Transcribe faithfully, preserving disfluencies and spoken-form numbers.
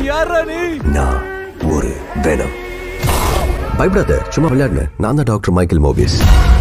யாரா நீ? நான் ஒரு வெனம். பயப்படாத, சும்மா விளையாடுன. நான் தான் டாக்டர் மைக்கேல் மோபியஸ்.